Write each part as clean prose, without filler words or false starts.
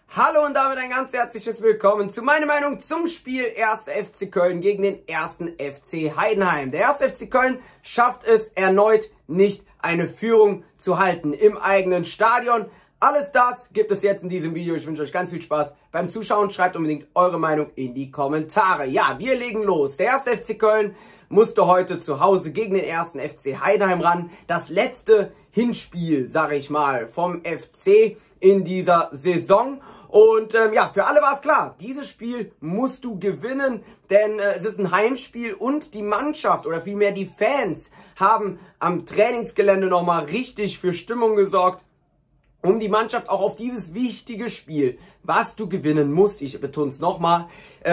Hallo und damit ein ganz herzliches Willkommen zu meiner Meinung zum Spiel 1. FC Köln gegen den 1. FC Heidenheim. Der 1. FC Köln schafft es erneut nicht, eine Führung zu halten im eigenen Stadion. Alles das gibt es jetzt in diesem Video. Ich wünsche euch ganz viel Spaß beim Zuschauen. Schreibt unbedingt eure Meinung in die Kommentare. Ja, wir legen los. Der 1. FC Köln musste heute zu Hause gegen den 1. FC Heidenheim ran. Das letzte Hinspiel, sage ich mal, vom FC in dieser Saison. Und ja, für alle war es klar, dieses Spiel musst du gewinnen, denn es ist ein Heimspiel und die Mannschaft oder vielmehr die Fans haben am Trainingsgelände nochmal richtig für Stimmung gesorgt, um die Mannschaft auch auf dieses wichtige Spiel, was du gewinnen musst, ich betone es nochmal,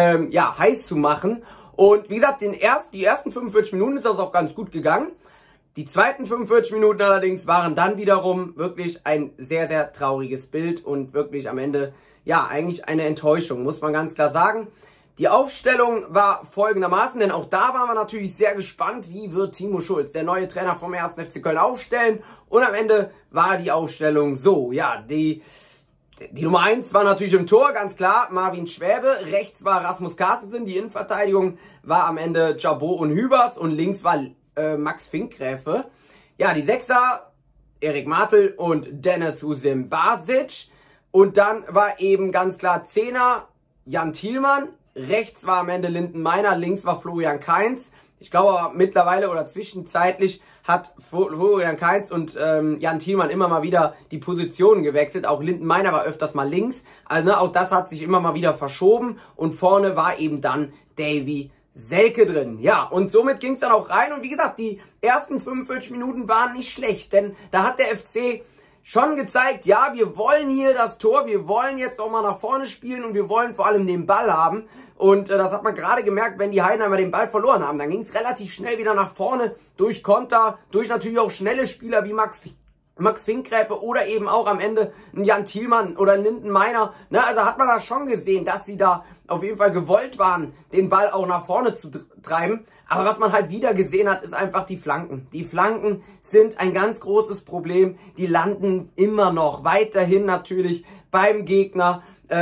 ja, heiß zu machen. Und wie gesagt, die ersten 45 Minuten ist das auch ganz gut gegangen. Die zweiten 45 Minuten allerdings waren dann wiederum wirklich ein sehr, sehr trauriges Bild und wirklich am Ende, ja, eigentlich eine Enttäuschung, muss man ganz klar sagen. Die Aufstellung war folgendermaßen, denn auch da waren wir natürlich sehr gespannt, wie wird Timo Schulz, der neue Trainer vom 1. FC Köln, aufstellen. Und am Ende war die Aufstellung so, ja, die Nummer 1 war natürlich im Tor, ganz klar, Marvin Schwäbe. Rechts war Rasmus Carstensen, die Innenverteidigung war am Ende Chabot und Hübers und links war Max Finkgräfe. Ja, die Sechser, Erik Martel und Dennis Usimbasic. Und dann war eben ganz klar Zehner, Jan Thielmann. Rechts war am Ende Linden Meiner, links war Florian Kainz. Ich glaube aber mittlerweile oder zwischenzeitlich hat Florian Kainz und Jan Thielmann immer mal wieder die Positionen gewechselt. Auch Linden Meiner war öfters mal links. Also ne, auch das hat sich immer mal wieder verschoben. Und vorne war eben dann Davy Selke drin. Ja, und somit ging es dann auch rein. Und wie gesagt, die ersten 45 Minuten waren nicht schlecht. Denn da hat der FC schon gezeigt, ja, wir wollen hier das Tor, wir wollen jetzt auch mal nach vorne spielen und wir wollen vor allem den Ball haben. Und das hat man gerade gemerkt, wenn die Heidenheimer den Ball verloren haben. Dann ging es relativ schnell wieder nach vorne durch Konter, durch natürlich auch schnelle Spieler wie Max Finkgräfe oder eben auch am Ende ein Jan Thielmann oder Linden Meiner. Ne, also hat man da schon gesehen, dass sie da auf jeden Fall gewollt waren, den Ball auch nach vorne zu treiben. Aber was man halt wieder gesehen hat, ist einfach die Flanken. Die Flanken sind ein ganz großes Problem. Die landen immer noch weiterhin natürlich beim Gegner.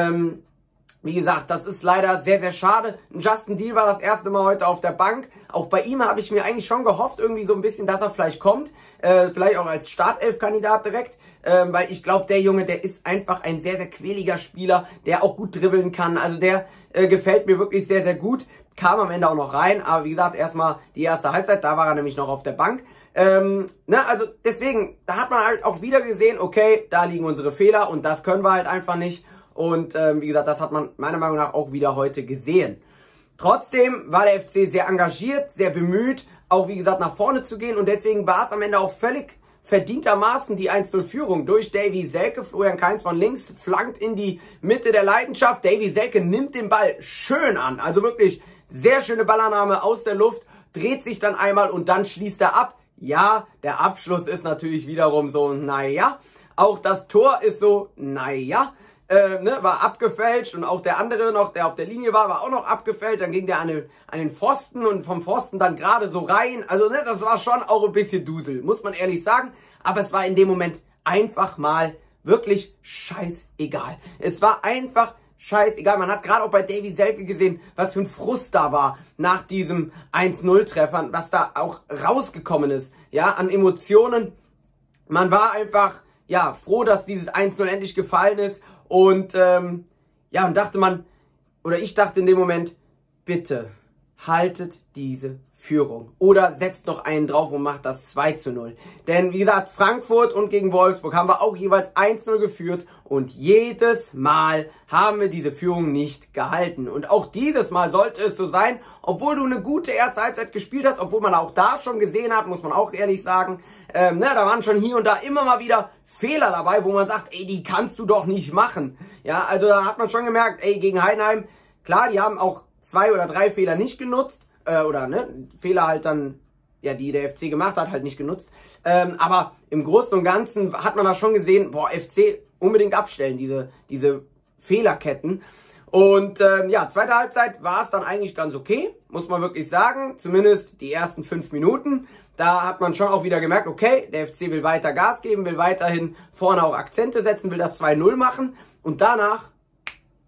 Wie gesagt, das ist leider sehr, sehr schade. Justin Deal war das erste Mal heute auf der Bank. Auch bei ihm habe ich mir eigentlich schon gehofft, irgendwie so ein bisschen, dass er vielleicht kommt. Vielleicht auch als Startelf-Kandidat direkt. Weil ich glaube, der Junge, der ist einfach ein sehr, sehr quäliger Spieler, der auch gut dribbeln kann. Also der gefällt mir wirklich sehr, sehr gut. Kam am Ende auch noch rein. Aber wie gesagt, erstmal die erste Halbzeit, da war er nämlich noch auf der Bank. Also deswegen, da hat man halt auch wieder gesehen, okay, da liegen unsere Fehler und das können wir halt einfach nicht. Und wie gesagt, das hat man meiner Meinung nach auch wieder heute gesehen. Trotzdem war der FC sehr engagiert, sehr bemüht, auch wie gesagt nach vorne zu gehen. Und deswegen war es am Ende auch völlig verdientermaßen die 1:0-Führung durch Davy Selke. Florian Kainz von links flankt in die Mitte der Leidenschaft. Davy Selke nimmt den Ball schön an. Also wirklich sehr schöne Ballannahme aus der Luft. Dreht sich dann einmal und dann schließt er ab. Ja, der Abschluss ist natürlich wiederum so, naja. Auch das Tor ist so, naja. War abgefälscht und auch der andere noch, der auf der Linie war auch noch abgefälscht. Dann ging der an den Pfosten und vom Pfosten dann gerade so rein. Also ne, das war schon auch ein bisschen Dusel, muss man ehrlich sagen. Aber es war in dem Moment einfach mal wirklich scheißegal. Es war einfach scheißegal. Man hat gerade auch bei Davy Selke gesehen, was für ein Frust da war nach diesem 1:0-Treffern, was da auch rausgekommen ist, ja, an Emotionen. Man war einfach, ja, froh, dass dieses 1:0 endlich gefallen ist. Und ja, und dachte man, oder ich dachte in dem Moment, bitte haltet diese Führung. Oder setzt noch einen drauf und macht das 2:0. Denn wie gesagt, Frankfurt und gegen Wolfsburg haben wir auch jeweils 1:0 geführt. Und jedes Mal haben wir diese Führung nicht gehalten. Und auch dieses Mal sollte es so sein, obwohl du eine gute erste Halbzeit gespielt hast, obwohl man auch da schon gesehen hat, muss man auch ehrlich sagen, da waren schon hier und da immer mal wieder Fehler dabei, wo man sagt, ey, die kannst du doch nicht machen. Ja, also da hat man schon gemerkt, ey, gegen Heidenheim, klar, die haben auch 2 oder 3 Fehler nicht genutzt, Fehler halt dann, ja, die der FC gemacht hat, halt nicht genutzt. Aber im Großen und Ganzen hat man da schon gesehen, boah, FC unbedingt abstellen, diese Fehlerketten. Und ja, zweite Halbzeit war es dann eigentlich ganz okay, muss man wirklich sagen. Zumindest die ersten 5 Minuten. Da hat man schon auch wieder gemerkt, okay, der FC will weiter Gas geben, will weiterhin vorne auch Akzente setzen, will das 2:0 machen. Und danach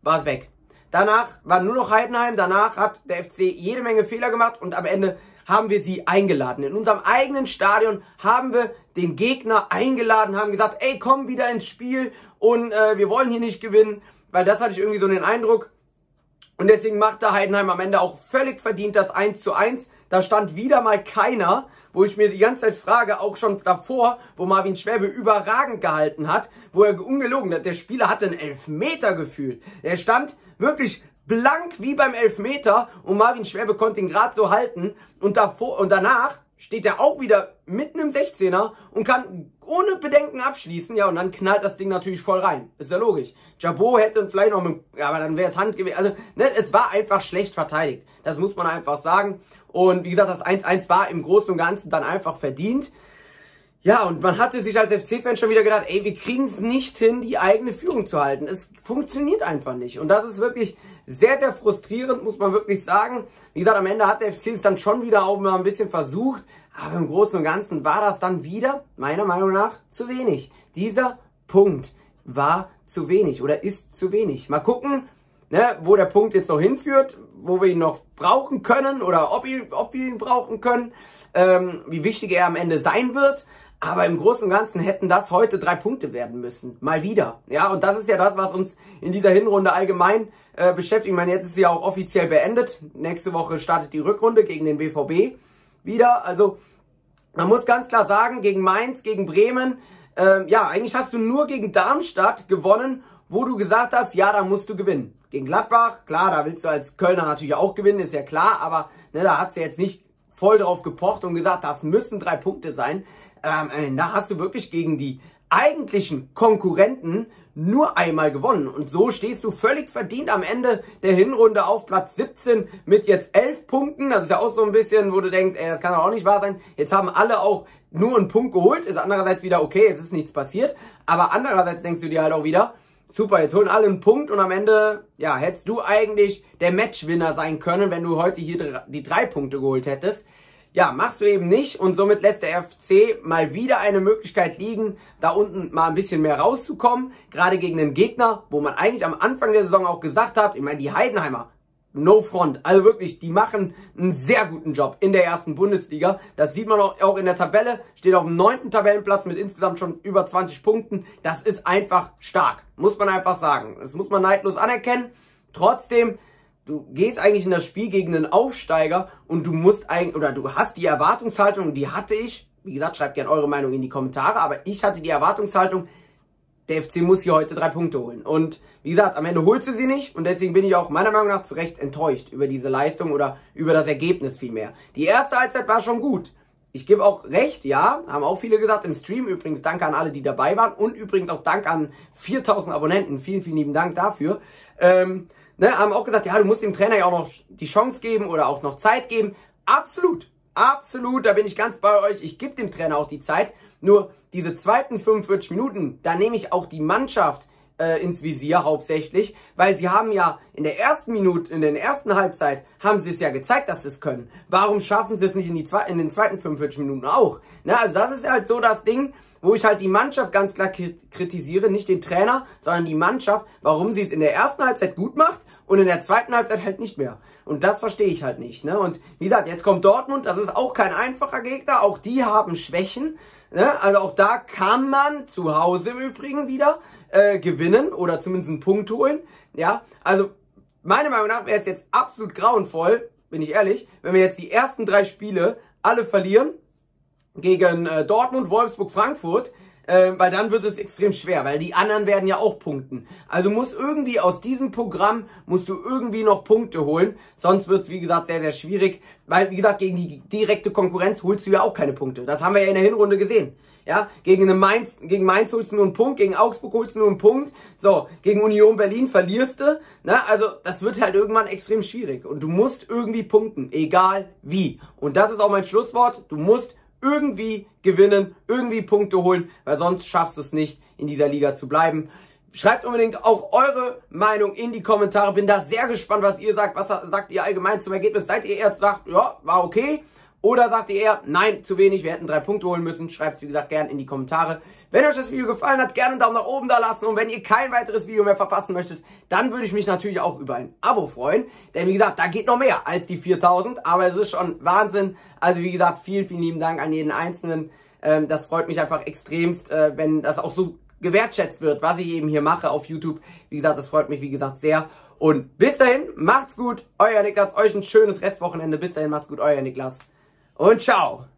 war es weg. Danach war nur noch Heidenheim, danach hat der FC jede Menge Fehler gemacht und am Ende haben wir sie eingeladen. In unserem eigenen Stadion haben wir den Gegner eingeladen, haben gesagt, ey, komm wieder ins Spiel und wir wollen hier nicht gewinnen, weil das hatte ich irgendwie so den Eindruck. Und deswegen machte Heidenheim am Ende auch völlig verdient das 1:1. Da stand wieder mal keiner, wo ich mir die ganze Zeit frage, auch schon davor, wo Marvin Schwäbe überragend gehalten hat, wo er ungelogen hat. Der Spieler hatte einen Elfmeter gefühlt. Er stand wirklich blank wie beim Elfmeter und Marvin Schwäbe konnte ihn gerade so halten. Und davor und danach steht er auch wieder mitten im 16er und kann ohne Bedenken abschließen. Ja, und dann knallt das Ding natürlich voll rein. Ist ja logisch. Jabot hätte vielleicht noch mit, ja, aber dann wäre es Hand gewesen. Also, ne, es war einfach schlecht verteidigt. Das muss man einfach sagen. Und wie gesagt, das 1:1 war im Großen und Ganzen dann einfach verdient. Ja, und man hatte sich als FC-Fan schon wieder gedacht, ey, wir kriegen es nicht hin, die eigene Führung zu halten. Es funktioniert einfach nicht. Und das ist wirklich sehr, sehr frustrierend, muss man wirklich sagen. Wie gesagt, am Ende hat der FC es dann schon wieder auch mal ein bisschen versucht. Aber im Großen und Ganzen war das dann wieder, meiner Meinung nach, zu wenig. Dieser Punkt war zu wenig oder ist zu wenig. Mal gucken, ne, wo der Punkt jetzt noch hinführt, wo wir ihn noch brauchen können oder ob wir ihn brauchen können, wie wichtig er am Ende sein wird. Aber im Großen und Ganzen hätten das heute 3 Punkte werden müssen. Mal wieder. Ja, und das ist ja das, was uns in dieser Hinrunde allgemein beschäftigt. Ich meine, jetzt ist sie ja auch offiziell beendet. Nächste Woche startet die Rückrunde gegen den BVB wieder. Also, man muss ganz klar sagen, gegen Mainz, gegen Bremen, ja, eigentlich hast du nur gegen Darmstadt gewonnen, wo du gesagt hast, ja, da musst du gewinnen. Gegen Gladbach, klar, da willst du als Kölner natürlich auch gewinnen, ist ja klar, aber ne, da hast du jetzt nicht voll drauf gepocht und gesagt, das müssen 3 Punkte sein. Da hast du wirklich gegen die eigentlichen Konkurrenten nur einmal gewonnen. Und so stehst du völlig verdient am Ende der Hinrunde auf Platz 17 mit jetzt 11 Punkten. Das ist ja auch so ein bisschen, wo du denkst, ey, das kann doch auch nicht wahr sein. Jetzt haben alle auch nur einen Punkt geholt. Ist andererseits wieder okay, es ist nichts passiert. Aber andererseits denkst du dir halt auch wieder, super, jetzt holen alle einen Punkt und am Ende, ja, hättest du eigentlich der Matchwinner sein können, wenn du heute hier die 3 Punkte geholt hättest. Ja, machst du eben nicht und somit lässt der FC mal wieder eine Möglichkeit liegen, da unten mal ein bisschen mehr rauszukommen. Gerade gegen einen Gegner, wo man eigentlich am Anfang der Saison auch gesagt hat, ich meine, die Heidenheimer, no front, also wirklich, die machen einen sehr guten Job in der ersten Bundesliga. Das sieht man auch in der Tabelle, steht auf dem 9. Tabellenplatz mit insgesamt schon über 20 Punkten. Das ist einfach stark, muss man einfach sagen. Das muss man neidlos anerkennen. Trotzdem, du gehst eigentlich in das Spiel gegen einen Aufsteiger und du musst eigentlich, oder du hast die Erwartungshaltung, die hatte ich, wie gesagt, schreibt gerne eure Meinung in die Kommentare, aber ich hatte die Erwartungshaltung, der FC muss hier heute 3 Punkte holen. Und wie gesagt, am Ende holst du sie nicht und deswegen bin ich auch meiner Meinung nach zu Recht enttäuscht über diese Leistung oder über das Ergebnis vielmehr. Die erste Halbzeit war schon gut. Ich gebe auch recht, ja, haben auch viele gesagt im Stream. Übrigens danke an alle, die dabei waren und übrigens auch danke an 4000 Abonnenten. Vielen, vielen lieben Dank dafür. Haben auch gesagt, ja, du musst dem Trainer ja auch noch die Chance geben oder auch noch Zeit geben. Absolut, absolut, da bin ich ganz bei euch. Ich gebe dem Trainer auch die Zeit. Nur diese zweiten 45 Minuten, da nehme ich auch die Mannschaft ins Visier hauptsächlich, weil sie haben ja in der ersten Minute, in der ersten Halbzeit, haben sie es ja gezeigt, dass sie es können. Warum schaffen sie es nicht in den zweiten 45 Minuten auch? Ne, also das ist halt so das Ding, wo ich halt die Mannschaft ganz klar kritisiere, nicht den Trainer, sondern die Mannschaft, warum sie es in der ersten Halbzeit gut macht und in der zweiten Halbzeit halt nicht mehr. Und das verstehe ich halt nicht. Ne? Und wie gesagt, jetzt kommt Dortmund, das ist auch kein einfacher Gegner, auch die haben Schwächen. Ne? Also auch da kann man zu Hause im Übrigen wieder gewinnen oder zumindest einen Punkt holen. Ja, also meiner Meinung nach wäre es jetzt absolut grauenvoll, bin ich ehrlich, wenn wir jetzt die ersten 3 Spiele alle verlieren gegen Dortmund, Wolfsburg, Frankfurt, weil dann wird es extrem schwer, weil die anderen werden ja auch punkten. Also muss irgendwie aus diesem Programm, musst du irgendwie noch Punkte holen, sonst wird es wie gesagt sehr, sehr schwierig, weil wie gesagt gegen die direkte Konkurrenz holst du ja auch keine Punkte. Das haben wir ja in der Hinrunde gesehen. Ja, gegen Mainz holst du nur einen Punkt, gegen Augsburg holst du nur einen Punkt, so, gegen Union Berlin verlierst du, ne, also das wird halt irgendwann extrem schwierig und du musst irgendwie punkten, egal wie. Und das ist auch mein Schlusswort, du musst irgendwie gewinnen, irgendwie Punkte holen, weil sonst schaffst du es nicht, in dieser Liga zu bleiben. Schreibt unbedingt auch eure Meinung in die Kommentare, bin da sehr gespannt, was ihr sagt, was sagt ihr allgemein zum Ergebnis, seid ihr erst sagt, ja, war okay, Oder sagt ihr eher, nein, zu wenig, wir hätten 3 Punkte holen müssen? Schreibt es, wie gesagt, gerne in die Kommentare. Wenn euch das Video gefallen hat, gerne einen Daumen nach oben da lassen. Und wenn ihr kein weiteres Video mehr verpassen möchtet, dann würde ich mich natürlich auch über ein Abo freuen. Denn wie gesagt, da geht noch mehr als die 4000. Aber es ist schon Wahnsinn. Also wie gesagt, vielen, vielen lieben Dank an jeden Einzelnen. Das freut mich einfach extremst, wenn das auch so gewertschätzt wird, was ich eben hier mache auf YouTube. Wie gesagt, das freut mich, wie gesagt, sehr. Und bis dahin, macht's gut, euer Niklas. Euch ein schönes Restwochenende. Bis dahin, macht's gut, euer Niklas. Und ciao.